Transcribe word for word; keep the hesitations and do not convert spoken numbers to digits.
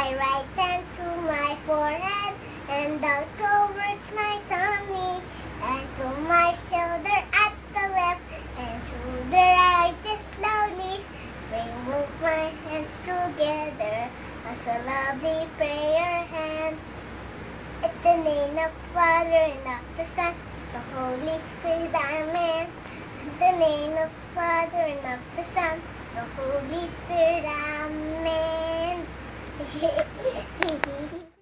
my right hand to my forehead, and out towards my tummy, and to my shoulder at the left, and to the right just slowly. Bring both my hands together as a lovely prayer hand. In the name of the Father, and of the Son, the Holy Spirit, Amen. In the name of the Father, and of the Son, the Holy Spirit, Amen.